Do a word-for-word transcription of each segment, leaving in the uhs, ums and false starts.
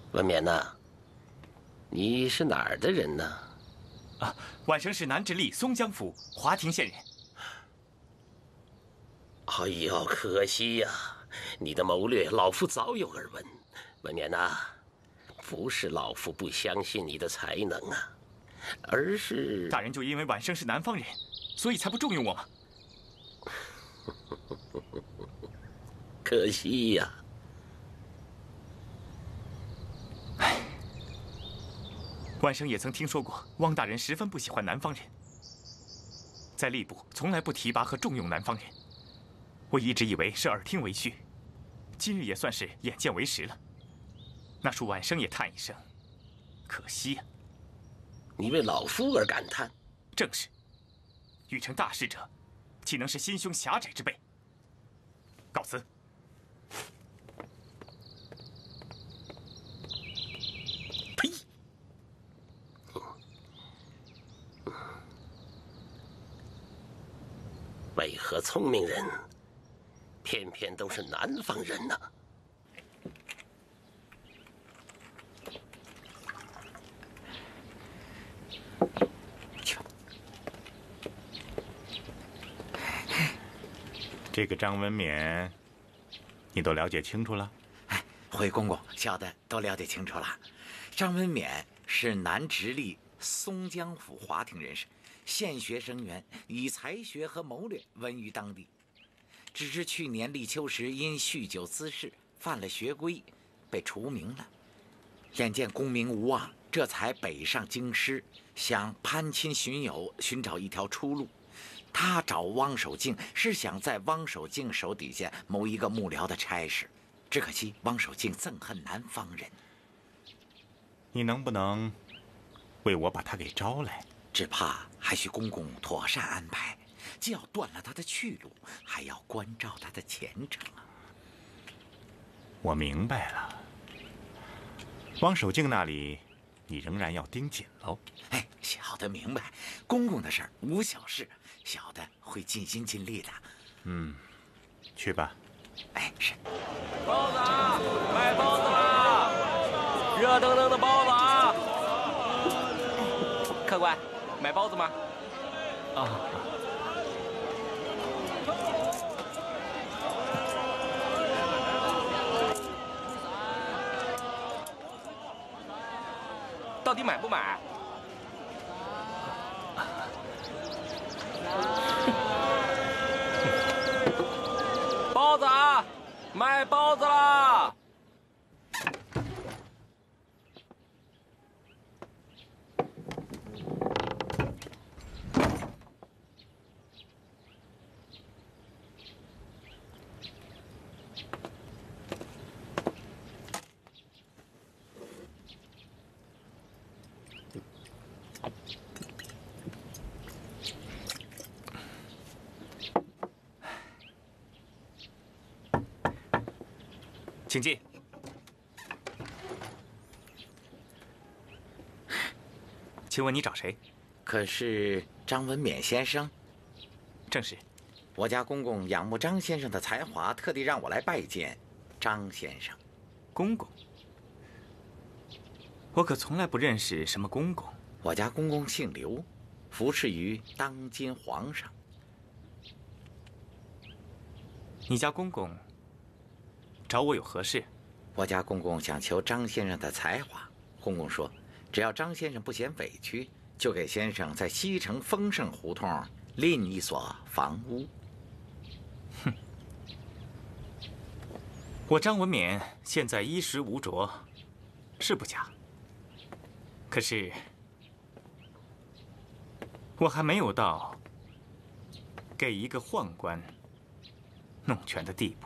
文冕呐，你是哪儿的人呢？ 啊，宛生是南直隶松江府华亭县人。 哎呦，可惜呀、啊，你的谋略老夫早有耳闻。文冕呐，不是老夫不相信你的才能啊，而是大人就因为宛生是南方人，所以才不重用我吗？ 可惜呀、 啊。唉，宛生也曾听说过汪大人十分不喜欢南方人，在吏部从来不提拔和重用南方人。我一直以为是耳听为虚，今日也算是眼见为实了。那恕宛生也叹一声，可惜呀、啊。 你为老夫而感叹？ 正是，欲成大事者，岂能是心胸狭窄之辈？告辞。 呸！为何聪明人偏偏都是南方人呢？ 这个张文冕，你都了解清楚了？ 哎，回公公，小的都了解清楚了。张文冕是南直隶松江府华亭人士，现学生源，以才学和谋略闻于当地。只是去年立秋时因酗酒滋事犯了学规，被除名了。眼见功名无望，这才北上京师，想攀亲寻友，寻找一条出路。他找汪守敬是想在汪守敬手底下谋一个幕僚的差事，只可惜汪守敬憎恨南方人。 你能不能为我把他给招来？ 只怕还需公公妥善安排，既要断了他的去路，还要关照他的前程啊。 我明白了，汪守敬那里你仍然要盯紧喽。 哎，小的明白，公公的事儿无小事，小的会尽心尽力的。 嗯，去吧。 哎，是。 包子啊，卖包子啦！热腾腾的包子啊！客官，买包子吗？ 啊。 到底买不买？包子啊，卖包子啦！ 请进。请问你找谁？ 可是张文冕先生？ 正是。 我家公公仰慕张先生的才华，特地让我来拜见张先生。 公公？我可从来不认识什么公公。 我家公公姓刘，服侍于当今皇上。 你家公公找我有何事？ 我家公公想求张先生的才华。公公说，只要张先生不嫌委屈，就给先生在西城丰盛胡同另一所房屋。 哼，我张文冕现在衣食无着，是不假。可是我还没有到给一个宦官弄权的地步。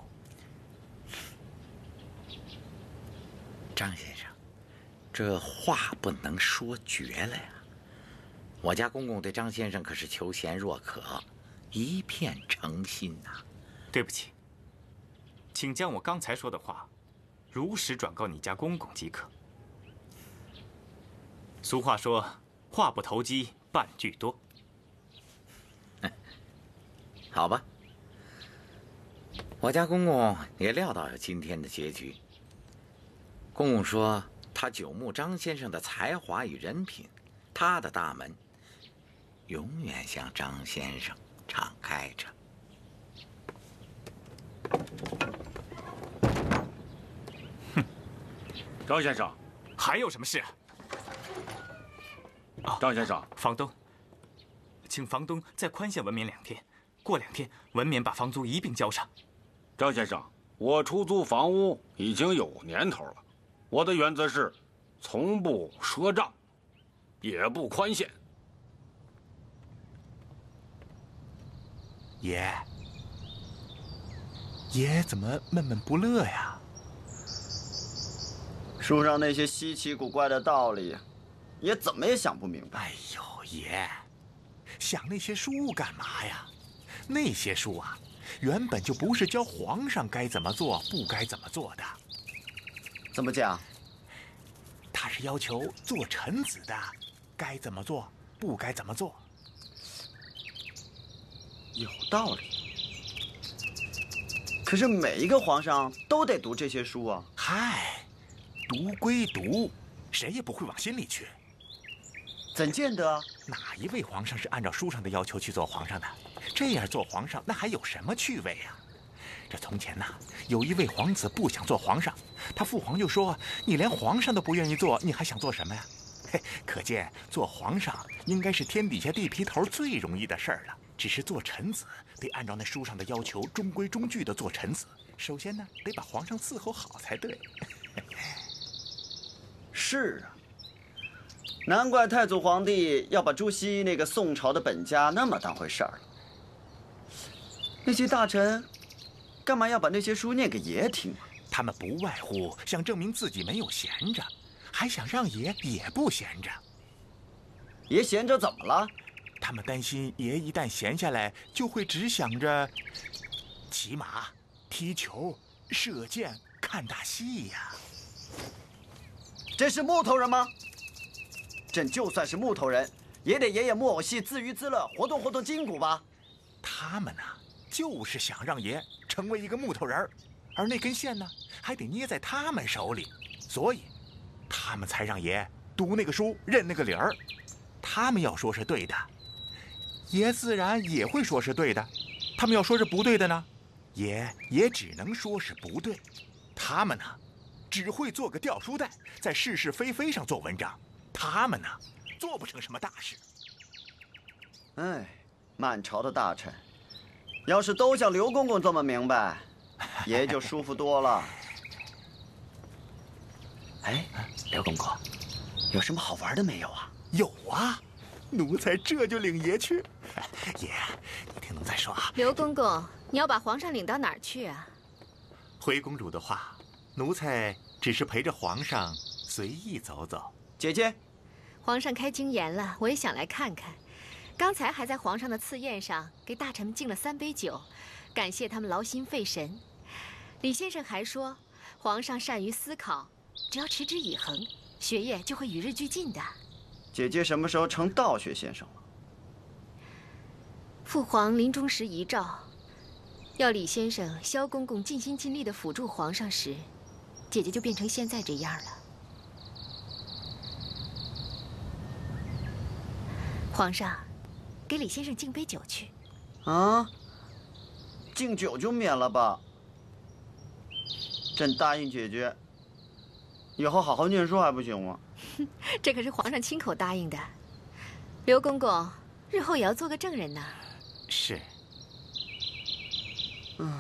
张先生，这话不能说绝了呀！我家公公对张先生可是求贤若渴，一片诚心呐。 对不起，请将我刚才说的话如实转告你家公公即可。俗话说，话不投机半句多。 好吧，我家公公也料到有今天的结局。公公说他九牧张先生的才华与人品，他的大门永远向张先生敞开着。 哼， 张先生， 还有什么事啊？ 哦，张先生， 房东，请房东再宽限文冕两天，过两天文冕把房租一并交上。 张先生，我出租房屋已经有年头了，我的原则是，从不赊账，也不宽限。 爷，爷怎么闷闷不乐呀？ 书上那些稀奇古怪的道理，爷怎么也想不明白。 哎呦，爷，想那些书干嘛呀？那些书啊，原本就不是教皇上该怎么做、不该怎么做的。 怎么讲？ 他是要求做臣子的，该怎么做，不该怎么做。 有道理。可是每一个皇上都得读这些书啊。 嗨，读归读，谁也不会往心里去。 怎见得？ 哪一位皇上是按照书上的要求去做皇上的？这样做皇上，那还有什么趣味呀？这从前呐，有一位皇子不想做皇上，他父皇就说：“你连皇上都不愿意做，你还想做什么呀？”嘿，可见做皇上应该是天底下地皮头最容易的事儿了。只是做臣子得按照那书上的要求，中规中矩的做臣子。首先呢，得把皇上伺候好才对。 是啊，难怪太祖皇帝要把朱熹那个宋朝的本家那么当回事儿了。那些大臣干嘛要把那些书念给爷听啊？ 他们不外乎想证明自己没有闲着，还想让爷也不闲着。 爷闲着怎么了？ 他们担心爷一旦闲下来，就会只想着骑马、踢球、射箭、看大戏呀。 这是木头人吗？朕就算是木头人，也得演演木偶戏，自娱自乐，活动活动筋骨吧。 他们呢，就是想让爷成为一个木头人，而那根线呢，还得捏在他们手里，所以他们才让爷读那个书，认那个理儿。他们要说是对的，爷自然也会说是对的；他们要说是不对的呢，爷也只能说是不对。他们呢，只会做个掉书袋，在是是非非上做文章。他们呢，做不成什么大事。 哎，满朝的大臣，要是都像刘公公这么明白，爷就舒服多了。哎，刘公公，有什么好玩的没有啊？ 有啊，奴才这就领爷去。爷，你听奴才说啊。 刘公公，你要把皇上领到哪儿去啊？ 回公主的话，奴才只是陪着皇上随意走走。 姐姐， 皇上开京筵了，我也想来看看。刚才还在皇上的赐宴上给大臣们敬了三杯酒，感谢他们劳心费神。李先生还说，皇上善于思考，只要持之以恒，学业就会与日俱进的。 姐姐什么时候成道学先生了？ 父皇临终时遗诏，要李先生、萧公公尽心尽力地辅助皇上时，姐姐就变成现在这样了。皇上，给李先生敬杯酒去。 啊？敬酒就免了吧。朕答应姐姐，以后好好念书还不行吗？ 这可是皇上亲口答应的。刘公公，日后也要做个正人呢。 是。 嗯。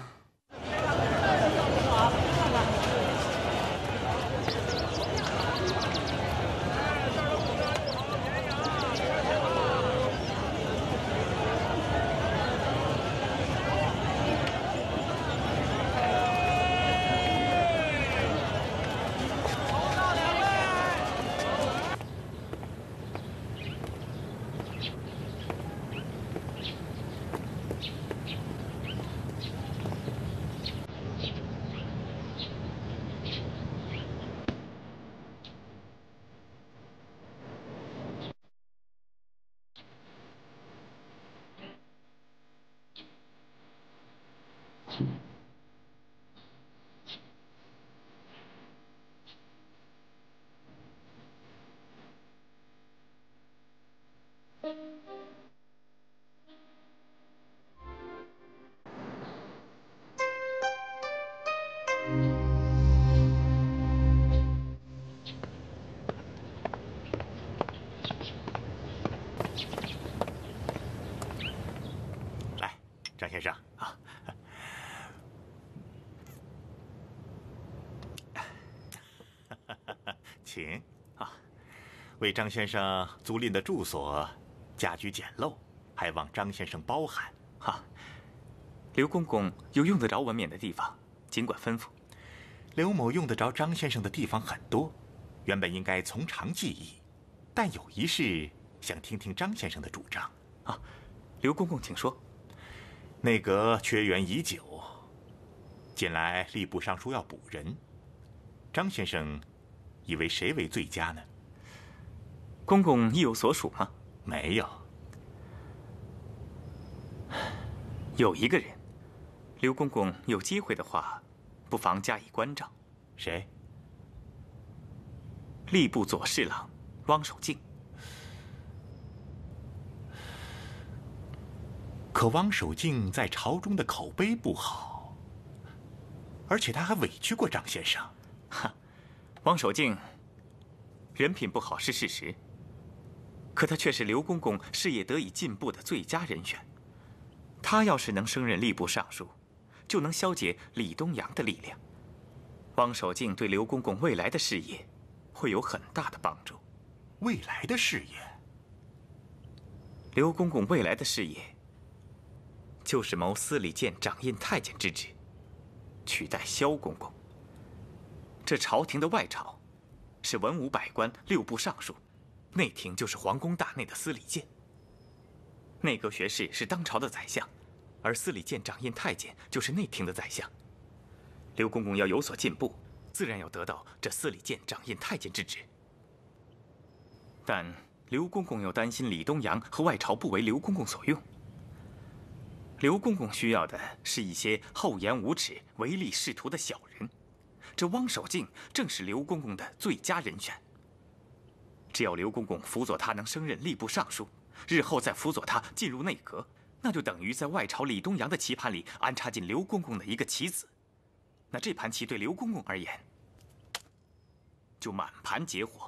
请。啊，为张先生租赁的住所家居简陋，还望张先生包涵。 哈，刘公公有用得着文冕的地方，尽管吩咐。 刘某用得着张先生的地方很多，原本应该从长计议，但有一事想听听张先生的主张。 啊，刘公公请说。 内阁缺员已久，近来吏部尚书要补人，张先生以为谁为最佳呢？ 公公意有所属吗？ 没有。 有一个人，刘公公有机会的话，不妨加以关照。 谁？ 吏部左侍郎汪守敬。 可汪守敬在朝中的口碑不好，而且他还委屈过张先生。 哈，汪守敬人品不好是事实，可他却是刘公公事业得以进步的最佳人选。他要是能升任吏部尚书，就能消解李东阳的力量。汪守敬对刘公公未来的事业会有很大的帮助。 未来的事业？ 刘公公未来的事业就是谋司礼监掌印太监之职，取代萧公公。这朝廷的外朝是文武百官六部尚书，内廷就是皇宫大内的司礼监。内阁学士是当朝的宰相，而司礼监掌印太监就是内廷的宰相。刘公公要有所进步，自然要得到这司礼监掌印太监之职。但刘公公又担心李东阳和外朝不为刘公公所用。刘公公需要的是一些厚颜无耻、唯利是图的小人，这汪守敬正是刘公公的最佳人选。只要刘公公辅佐他能升任吏部尚书，日后再辅佐他进入内阁，那就等于在外朝李东阳的棋盘里安插进刘公公的一个棋子。那这盘棋对刘公公而言，就满盘皆活。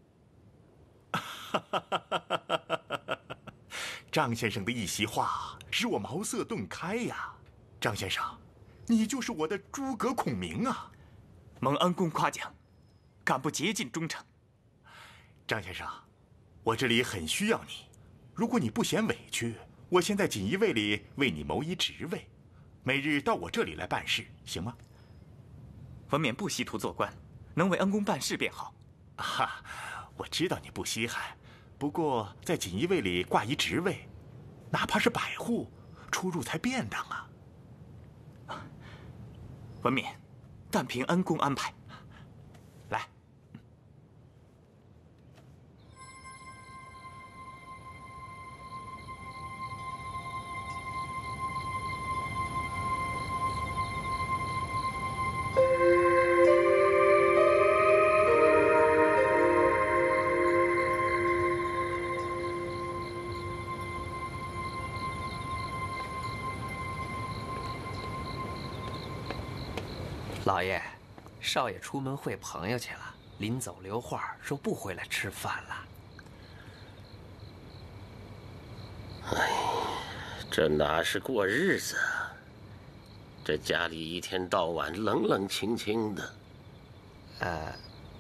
张先生的一席话使我茅塞顿开呀！张先生，你就是我的诸葛孔明啊！ 蒙恩公夸奖，敢不竭尽忠诚？ 张先生，我这里很需要你，如果你不嫌委屈，我先在锦衣卫里为你谋一职位，每日到我这里来办事，行吗？ 文冕不稀图做官，能为恩公办事便好。 哈，我知道你不稀罕，不过在锦衣卫里挂一职位，哪怕是百户，出入才便当啊。 文冕，但凭恩公安排。来。 老爷，少爷出门会朋友去了，临走留话说不回来吃饭了。 哎，这哪是过日子啊？这家里一天到晚冷冷清清的。 呃，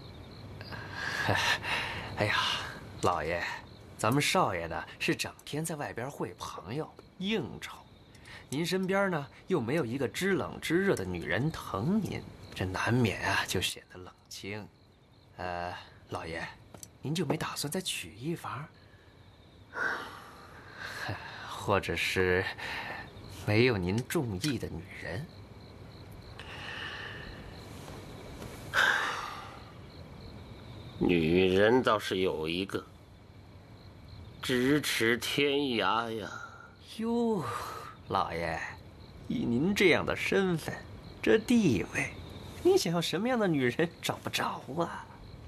哎呀，老爷，咱们少爷呢是整天在外边会朋友应酬。您身边呢又没有一个知冷知热的女人疼您，这难免啊就显得冷清。呃，老爷，您就没打算再娶一房？或者是没有您中意的女人？ 女人倒是有一个，咫尺天涯呀。 哟。老爷，以您这样的身份，这地位，您想要什么样的女人找不着啊？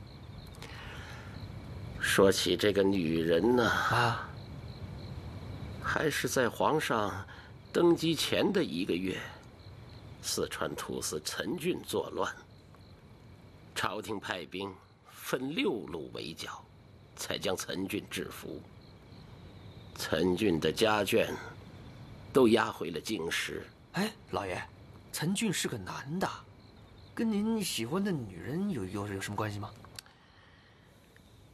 说起这个女人呢， 啊， 还是在皇上登基前的一个月，四川土司陈俊作乱，朝廷派兵分六路围剿，才将陈俊制服。陈俊的家眷都押回了京师。 哎，老爷，陈俊是个男的，跟您喜欢的女人有有有什么关系吗？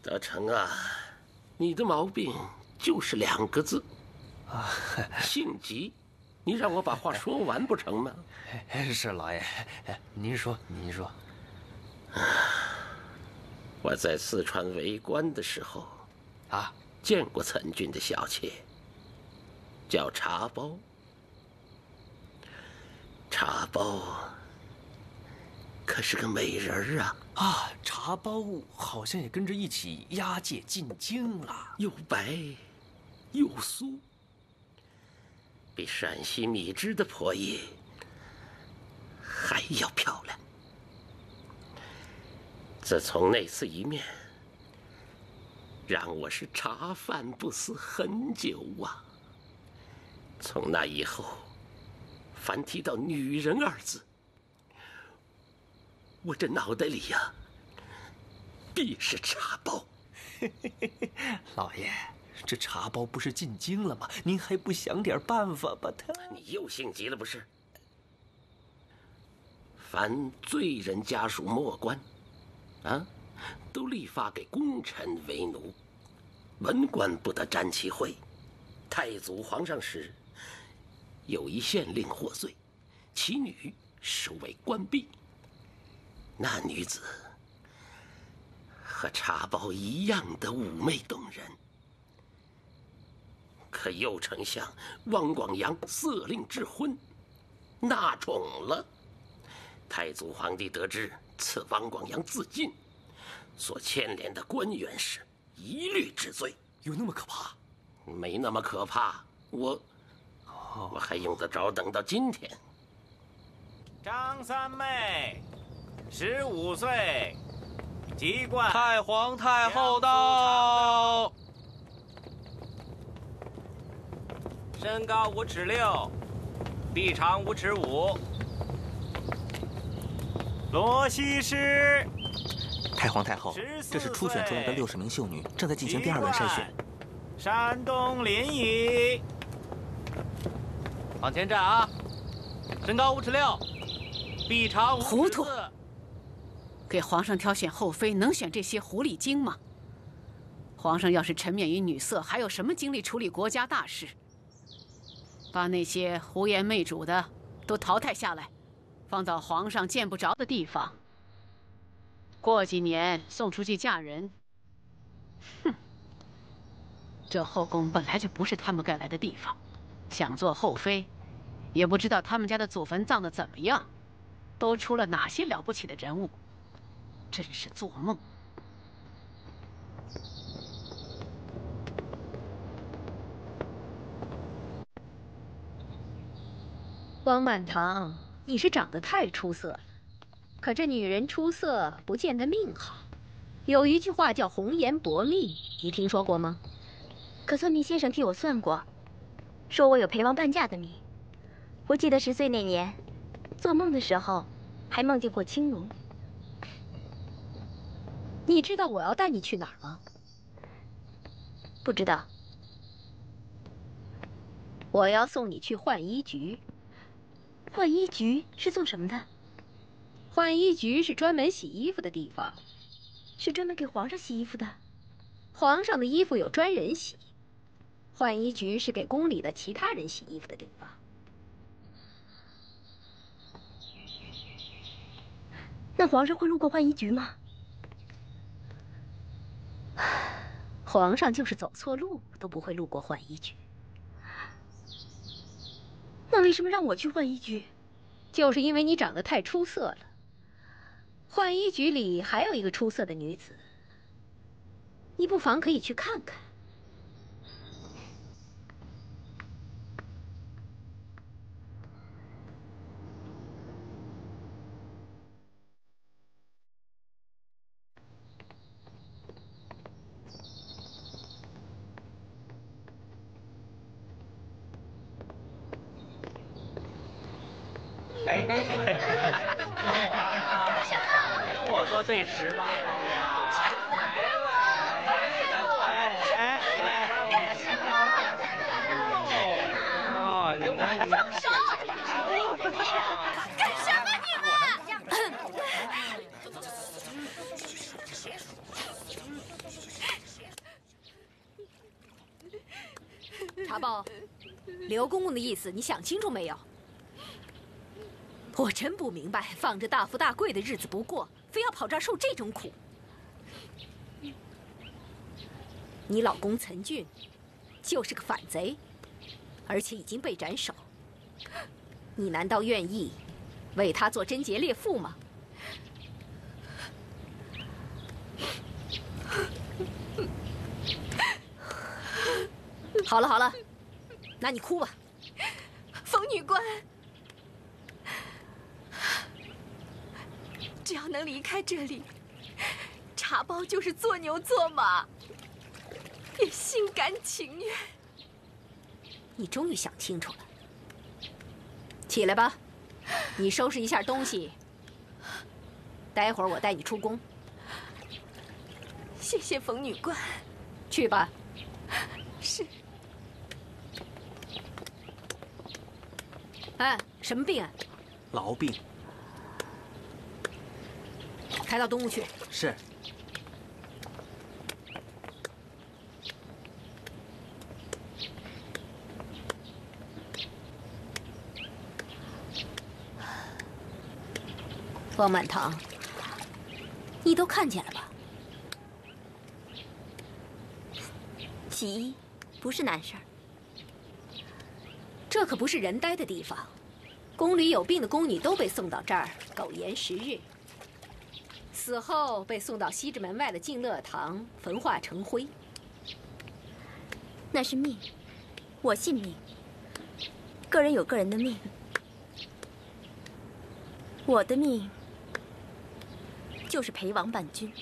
德成啊，你的毛病就是两个字，啊，性急。你让我把话说完不成吗？ 是老爷，您说，您说。 我在四川为官的时候，啊，见过岑俊的小妾，叫茶包。茶包可是个美人儿啊！ 啊，茶包好像也跟着一起押解进京了， 又白又酥，比陕西米脂的婆姨还要漂亮。自从那次一面，让我是茶饭不思很久啊。从那以后，凡提到女人二字，我这脑袋里呀，必是茶包。 老爷，这茶包不是进京了吗？您还不想点办法把他？ 你又性急了不是？凡罪人家属末官，啊，都立发给功臣为奴，文官不得沾其讳。太祖皇上时，有一县令获罪，其女收为官婢。那女子和茶包一样的妩媚动人，可右丞相汪广洋色令智昏，纳宠了。太祖皇帝得知，赐汪广洋自尽，所牵连的官员是一律治罪。 有那么可怕？ 没那么可怕，我，我还用得着等到今天？ 张三妹，十五岁，籍贯。 太皇太后到。 身高五尺六，臂长五尺五。罗西施。 太皇太后，这是初选出来的六十名秀女，正在进行第二轮筛选。 山东临沂。 往前站啊！身高五尺六，臂长五尺四。 糊涂！给皇上挑选后妃，能选这些狐狸精吗？皇上要是沉湎于女色，还有什么精力处理国家大事？把那些胡言媚主的都淘汰下来，放到皇上见不着的地方。过几年送出去嫁人。哼，这后宫本来就不是他们该来的地方，想做后妃，也不知道他们家的祖坟葬得怎么样，都出了哪些了不起的人物，真是做梦。 汪满堂，你是长得太出色了，可这女人出色不见得命好。有一句话叫红颜薄命，你听说过吗？ 可算命先生替我算过，说我有陪王伴嫁的命。我记得十岁那年，做梦的时候还梦见过青龙。 你知道我要带你去哪儿吗？ 不知道。 我要送你去浣衣局。 浣衣局是做什么的？ 浣衣局是专门洗衣服的地方， 是专门给皇上洗衣服的。 皇上的衣服有专人洗，浣衣局是给宫里的其他人洗衣服的地方。 那皇上会路过浣衣局吗？ 皇上就是走错路都不会路过浣衣局。 那为什么让我去浣衣局？ 就是因为你长得太出色了。浣衣局里还有一个出色的女子，你不妨可以去看看。 哎，我说对时吧。哎哎，哦，你看，放手！ 干什么你们？ 宝，刘公公的意思你想清楚没有？我真不明白，放着大富大贵的日子不过，非要跑这儿受这种苦。你老公岑俊就是个反贼，而且已经被斩首。你难道愿意为他做贞洁烈妇吗？好了好了，那你哭吧。 冯女官，只要能离开这里，茶包就是做牛做马，也心甘情愿。 你终于想清楚了，起来吧，你收拾一下东西，待会儿我带你出宫。 谢谢冯女官。 去吧。 是。 哎，什么病啊？ 痨病。 开到东屋去。 是。 王满堂，你都看见了吧？ 洗衣不是难事儿。 这可不是人待的地方，宫里有病的宫女都被送到这儿苟延十日，死后被送到西直门外的静乐堂焚化成灰。 那是命，我信命。个人有个人的命，我的命就是陪王伴君。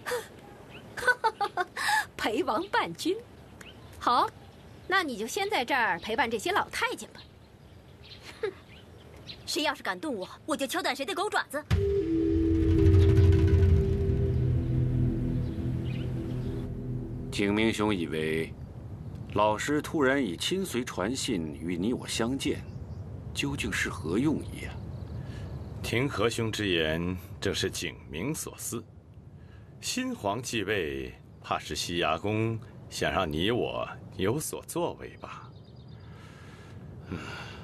陪王伴君，好，那你就先在这儿陪伴这些老太监吧。 哼，谁要是敢动我，我就敲断谁的狗爪子。 景明兄以为，老师突然以亲随传信与你我相见，究竟是何用意啊？ 听和兄之言，正是景明所思。新皇继位，怕是西衙宫想让你我有所作为吧？嗯。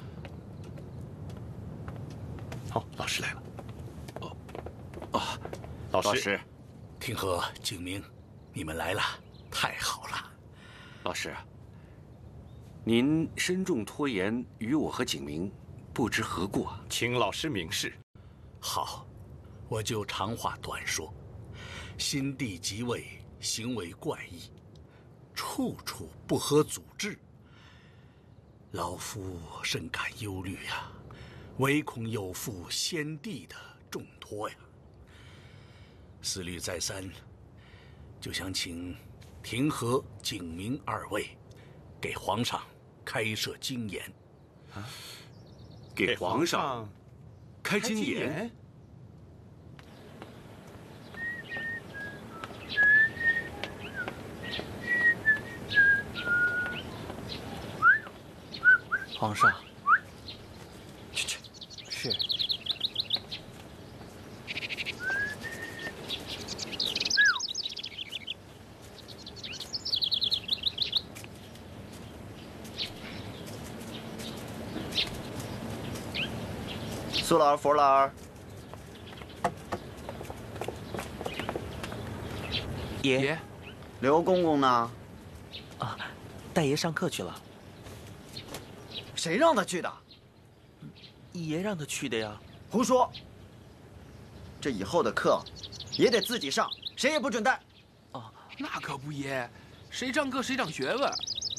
好，老师来了。 哦，哦， 老师， 老师， 听和、景明，你们来了，太好了。 老师，您身重拖延，与我和景明不知何故？ 请老师明示。 好，我就长话短说。新帝即位，行为怪异，处处不合祖制。老夫甚感忧虑呀、啊，唯恐有负先帝的重托呀。思虑再三，就想请庭和、景明二位给皇上开设金言。 啊，给皇上开金言？ 皇上， 去去， 是。 苏老儿、福老儿， 爷， 刘公公呢？ 啊，带爷上课去了。 谁让他去的？ 爷让他去的呀。 胡说！这以后的课也得自己上，谁也不准带。 哦，那可不爷，谁上课谁长学问。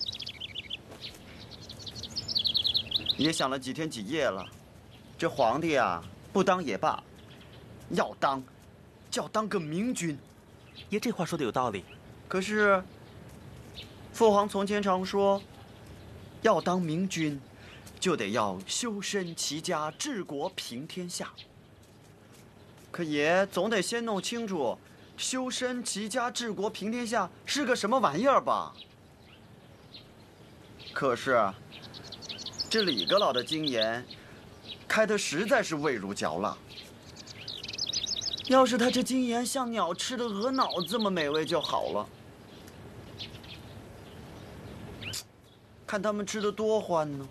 也想了几天几夜了，这皇帝啊，不当也罢，要当，就要当个明君。 爷这话说的有道理。 可是，父皇从前常说，要当明君，就得要修身齐家治国平天下。可爷总得先弄清楚，修身齐家治国平天下是个什么玩意儿吧？可是，这李阁老的金言，开得实在是味如嚼蜡。要是他这金言像鸟吃的鹅脑这么美味就好了。 看他们吃得多欢呢。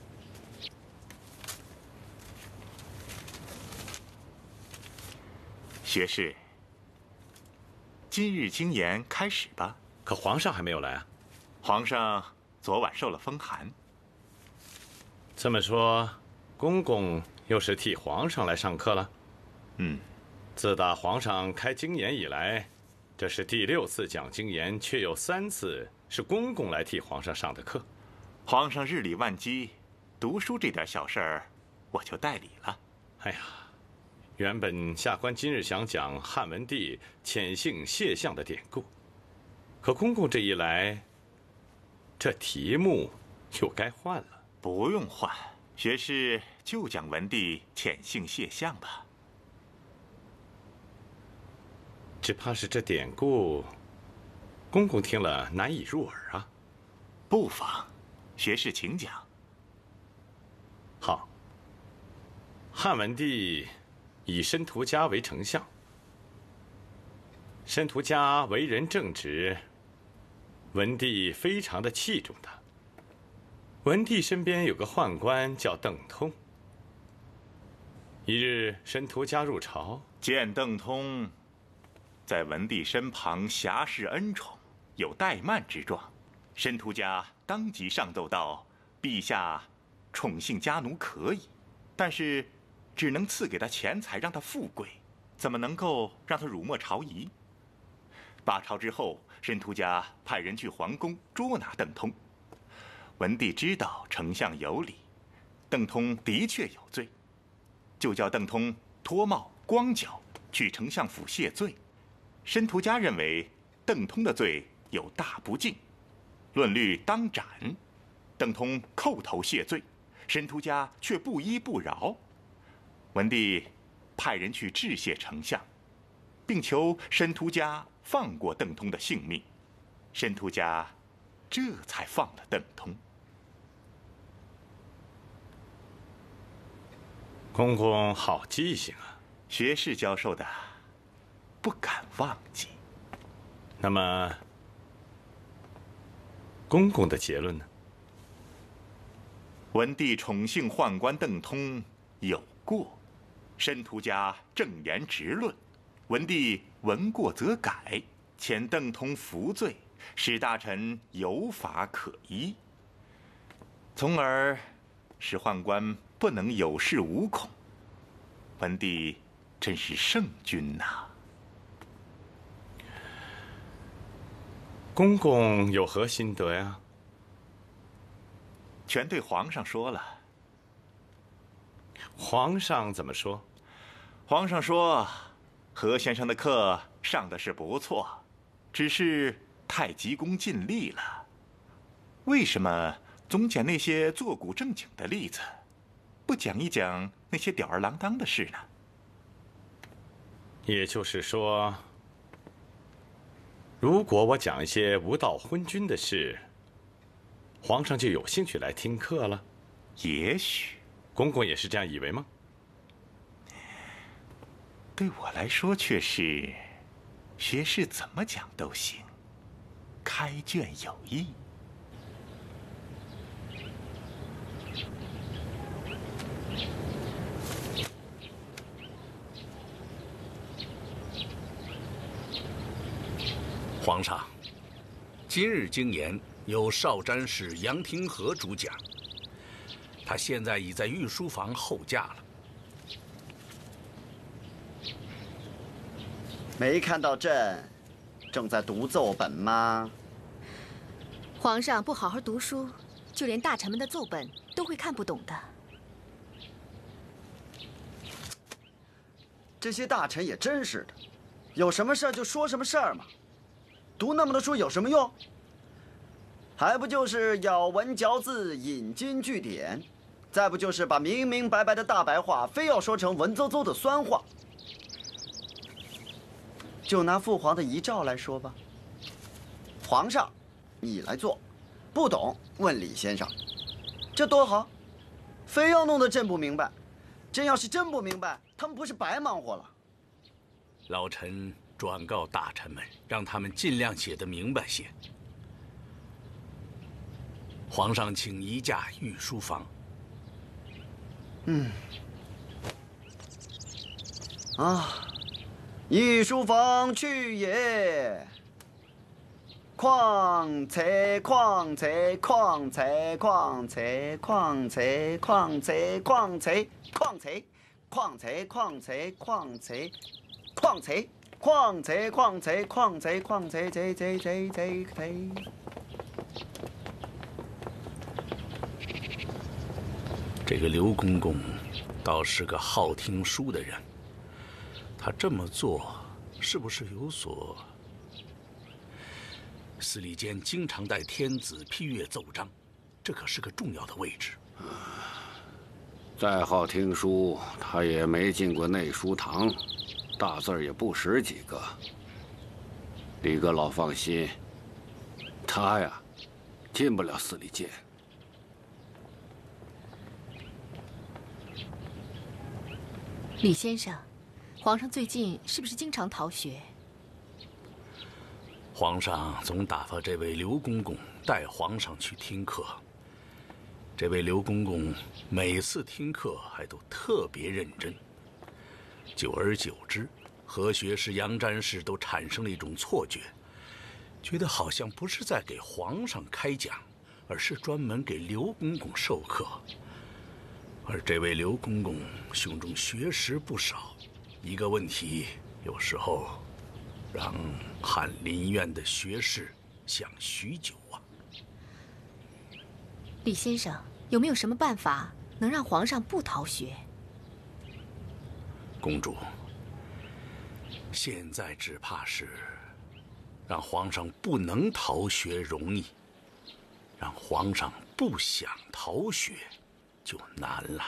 学士，今日经言开始吧。 可皇上还没有来啊？ 皇上昨晚受了风寒。 这么说，公公又是替皇上来上课了？ 嗯。 自打皇上开经言以来，这是第六次讲经言，却有三次是公公来替皇上上的课。 皇上日理万机，读书这点小事儿，我就代理了。 哎呀，原本下官今日想讲汉文帝遣姓谢相的典故，可公公这一来，这题目又该换了。 不用换，学士就讲文帝遣姓谢相吧。 只怕是这典故，公公听了难以入耳啊。 不妨，学士请讲。 好。汉文帝以申屠嘉为丞相，申屠嘉为人正直，文帝非常的器重他。文帝身边有个宦官叫邓通。一日，申屠嘉入朝， 见邓通在文帝身旁侠侍恩宠，有怠慢之状。申屠嘉当即上奏道：“陛下宠幸家奴可以，但是只能赐给他钱财，让他富贵，怎么能够让他辱没朝仪？”罢朝之后，申屠嘉派人去皇宫捉拿邓通。文帝知道丞相有理，邓通的确有罪，就叫邓通脱帽光脚去丞相府谢罪。申屠嘉认为邓通的罪有大不敬，论律当斩。邓通叩头谢罪，申屠嘉却不依不饶。文帝派人去致谢丞相，并求申屠嘉放过邓通的性命。申屠嘉这才放了邓通。 公公好记性啊！ 学士教授的，不敢忘记。 那么，公公的结论呢？ 文帝宠幸宦官邓通有过，申屠嘉正言直论，文帝闻过则改，遣邓通服罪，使大臣有法可依，从而使宦官不能有恃无恐。文帝真是圣君呐！ 公公有何心得呀？ 全对皇上说了。 皇上怎么说？ 皇上说，何先生的课上的是不错，只是太急功近利了。为什么总讲那些坐古正经的例子，不讲一讲那些吊儿郎当的事呢？ 也就是说，如果我讲一些无道昏君的事，皇上就有兴趣来听课了？ 也许。 公公也是这样以为吗？ 对我来说却是，学士怎么讲都行，开卷有益。 皇上，今日经言由少詹事杨廷和主讲，他现在已在御书房候驾了。 没看到朕正在读奏本吗？ 皇上不好好读书，就连大臣们的奏本都会看不懂的。 这些大臣也真是的，有什么事儿就说什么事儿嘛。读那么多书有什么用？还不就是咬文嚼字、引经据典，再不就是把明明白白的大白话，非要说成文绉绉的酸话。就拿父皇的遗诏来说吧，皇上，你来做，不懂问李先生，这多好，非要弄得朕不明白。朕要是真不明白，他们不是白忙活了？ 老臣转告大臣们，让他们尽量写得明白些。 皇上请移驾御书房。 嗯。啊，御书房去也！况且况且况且况且况且况且况且况且况且况且况且况且况且况且况且况且这这这这这。 这个刘公公倒是个好听书的人，他这么做是不是有所？司礼监经常带天子批阅奏章，这可是个重要的位置。 再好听书，他也没进过内书堂，大字儿也不识几个。李阁老放心，他呀，进不了司礼监。 李先生，皇上最近是不是经常逃学？ 皇上总打发这位刘公公带皇上去听课。这位刘公公每次听课还都特别认真。久而久之，何学士、杨詹士都产生了一种错觉，觉得好像不是在给皇上开讲，而是专门给刘公公授课。而这位刘公公胸中学识不少，一个问题有时候让翰林院的学士想许久啊。 李先生，有没有什么办法能让皇上不逃学？ 公主，现在只怕是让皇上不能逃学容易，让皇上不想逃学就难了。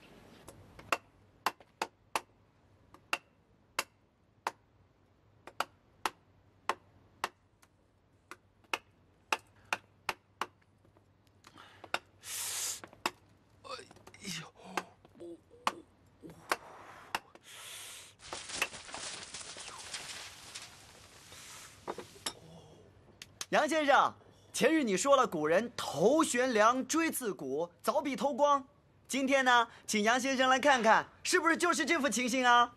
杨先生，前日你说了古人头悬梁，锥刺股，凿壁偷光。今天呢，请杨先生来看看，是不是就是这副情形啊？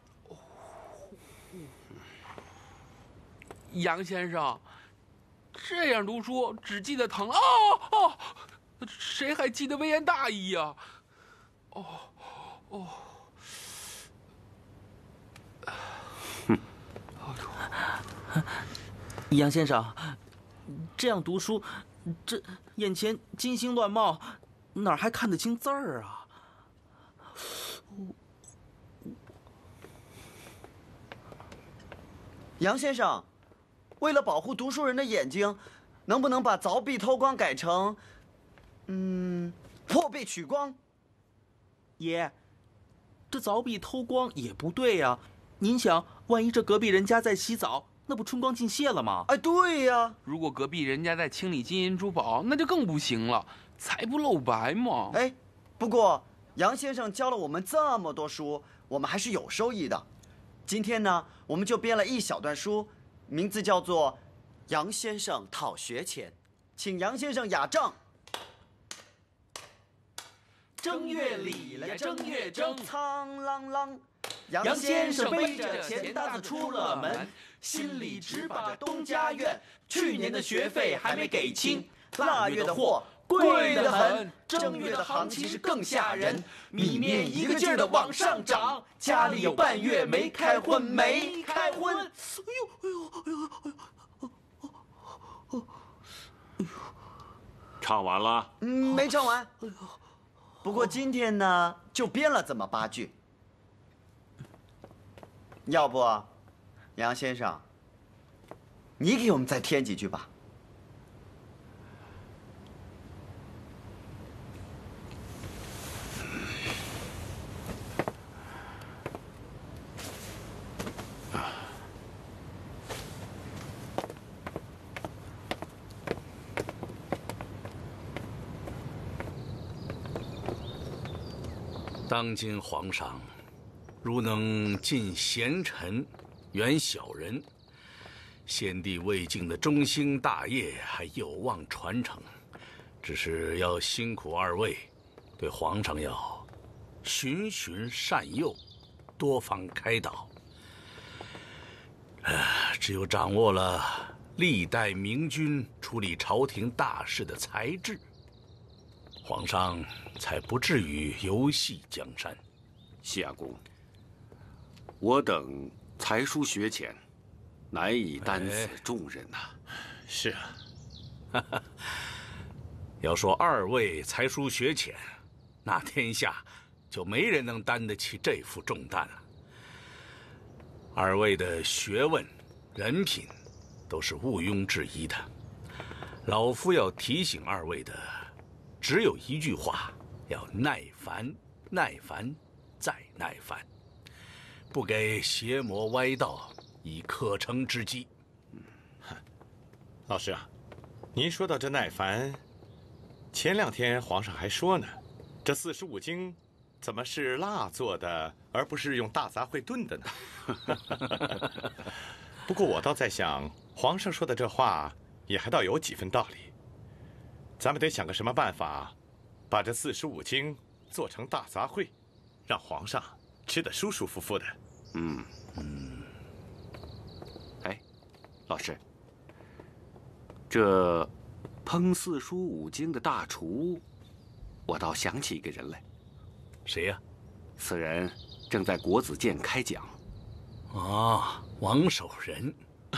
杨先生，这样读书只记得疼哦哦，谁还记得微言大义呀？哦哦， 哼，杨先生，这样读书，这眼前金星乱冒，哪还看得清字儿啊？ 杨先生，为了保护读书人的眼睛，能不能把凿壁偷光改成，嗯，破壁取光？ 爷，这凿壁偷光也不对呀。您想，万一这隔壁人家在洗澡，那不春光尽泄了吗？ 哎，对呀。 如果隔壁人家在清理金银珠宝，那就更不行了，财不露白嘛。 哎，不过杨先生教了我们这么多书，我们还是有收益的。今天呢，我们就编了一小段书，名字叫做《杨先生讨学前》，请杨先生雅正。 正月里来正月正， 苍啷啷。 杨先生背着钱单子出了门，心里只把着东家院，去年的学费还没给清，腊月的货贵得很，正月的行情是更吓人，米面一个劲儿的往上涨，家里有半月没开荤，没开荤。哎呦哎呦哎呦哎呦哎呦！ 唱完了？ 嗯，没唱完。不过今天呢，就编了这么八句。要不，杨先生，你给我们再添几句吧。 当今皇上，如能尽贤臣，远小人，先帝未竟的中兴大业还有望传承。 只是要辛苦二位，对皇上要循循善诱，多方开导。呃，只有掌握了历代明君处理朝廷大事的才智，皇上才不至于游戏江山。 西亚公，我等才疏学浅，难以担此重任呐。 是啊， 要说二位才疏学浅，那天下就没人能担得起这副重担了。二位的学问、人品都是毋庸置疑的。老夫要提醒二位的，只有一句话：要耐烦，耐烦，再耐烦，不给邪魔歪道以可乘之机。 老师啊，您说到这耐烦，前两天皇上还说呢，这四书五经怎么是蜡做的，而不是用大杂烩炖的呢？不过我倒在想，皇上说的这话也还倒有几分道理。咱们得想个什么办法，把这四书五经做成大杂烩，让皇上吃得舒舒服服的。 嗯嗯。哎，老师，这烹四书五经的大厨，我倒想起一个人来。 谁呀？ 此人正在国子监开讲。 啊，王守仁。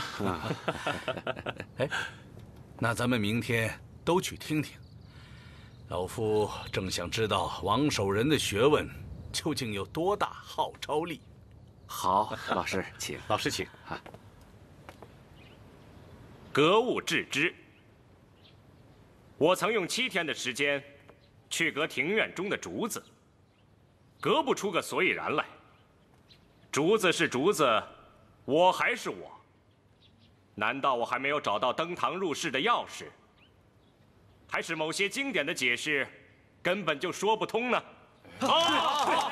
哎，那咱们明天都去听听。老夫正想知道王守仁的学问究竟有多大号召力。 好，老师请。 老师请。 格物致知。我曾用七天的时间去割庭院中的竹子，割不出个所以然来。竹子是竹子，我还是我。难道我还没有找到登堂入室的钥匙？还是某些经典的解释根本就说不通呢？ 好，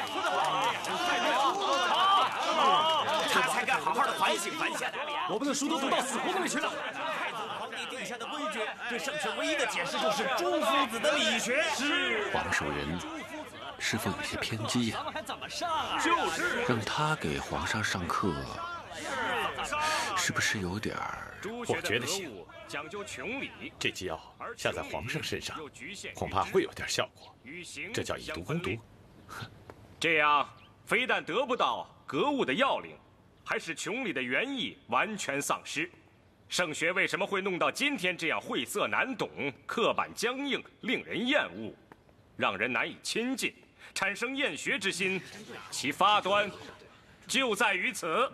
他才该好好的反省反省。我们的书都读到死胡同里去了。太祖皇帝定下的规矩，对圣训唯一的解释就是朱夫子的理学。是。 王守仁是否有些偏激呀？ 怎么上啊？ 就是。 让他给皇上上课，是不是有点儿？ 我觉得行。 讲究穷理， 这剂药下在皇上身上，恐怕会有点效果。这叫以毒攻毒。 这样非但得不到格物的要领，还使穷理的原意完全丧失。圣学为什么会弄到今天这样晦涩难懂、刻板僵硬，令人厌恶，让人难以亲近，产生厌学之心？其发端就在于此。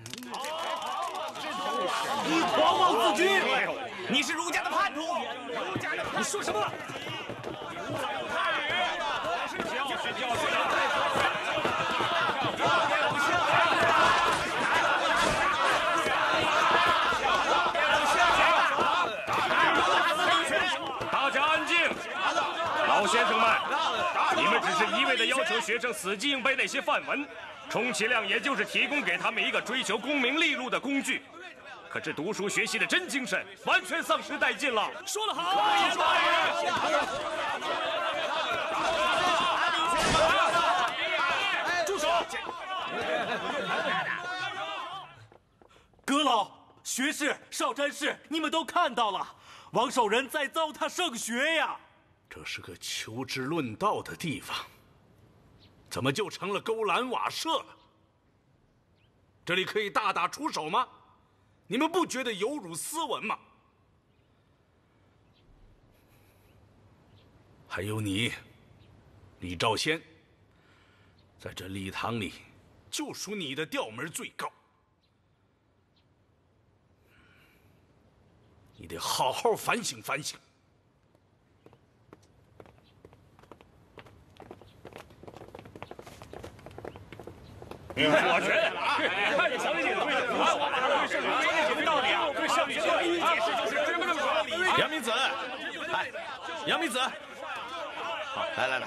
你狂妄自居！你是儒家的叛徒！你说什么？ 教训教训！大家安静！老先生们，你们只是一味的要求学生死记硬背那些范文，充其量也就是提供给他们一个追求功名利禄的工具。可是读书学习的真精神完全丧失殆尽了。 说得好！ 住手！阁老、学士、少詹事，你们都看到了，王守仁在糟蹋圣学呀！ 这是个求知论道的地方，怎么就成了勾栏瓦舍了？这里可以大打出手吗？你们不觉得有辱斯文吗？还有你，李兆先，在这礼堂里，就属你的调门最高。你得好好反省反省。 我觉得，看这小李姐的规矩，我把他对圣学解释道理啊，对圣学的一解释就是这么这么说。 杨明子，哎，杨明子，好，来来来，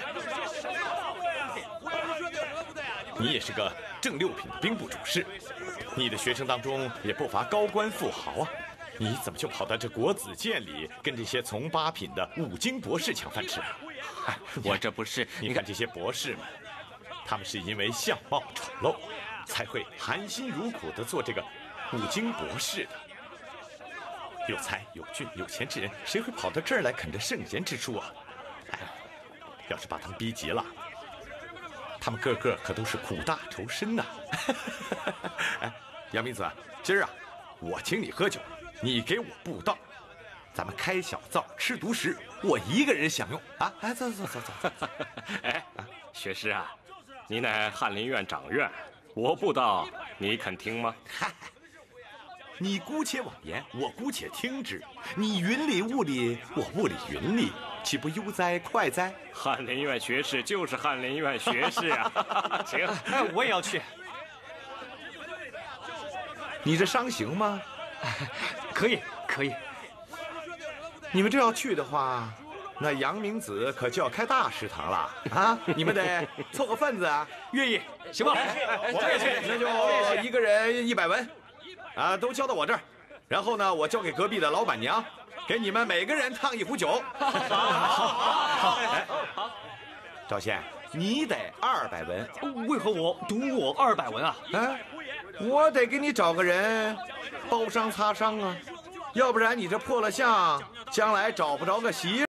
你也是个正六品的兵部主事，你的学生当中也不乏高官富豪啊， 你怎么就跑到这国子监里，跟这些从八品的五经博士抢饭吃啊？ 我这不是…… 你看这些博士们，他们是因为相貌丑陋，才会含辛茹苦地做这个五经博士的。有才有俊有钱之人，谁会跑到这儿来啃着圣贤之书啊？哎，要是把他们逼急了，他们个个可都是苦大仇深呐。哎，杨明子，今儿啊，我请你喝酒，你给我布道，咱们开小灶吃独食，我一个人享用啊！哎，走走走走走。 哎，学师啊，你乃翰林院长院，我布道，你肯听吗？ 嗨，你姑且妄言，我姑且听之。你云里雾里，我雾里云里，岂不悠哉快哉？ 翰林院学士就是翰林院学士啊！行， 哎，我也要去。 你这伤行吗？ 可以，可以。 你们这要去的话，那杨明子可就要开大食堂了啊！你们得凑个份子啊！ 愿意，行吧？ 我也去，那就一个人一百文，啊，都交到我这儿。然后呢，我交给隔壁的老板娘，给你们每个人烫一壶酒。好，好，好。哎，赵宪，你得二百文。 为何我独我二百文啊？ 哎，我得给你找个人包伤擦伤啊，要不然你这破了相，将来找不着个媳。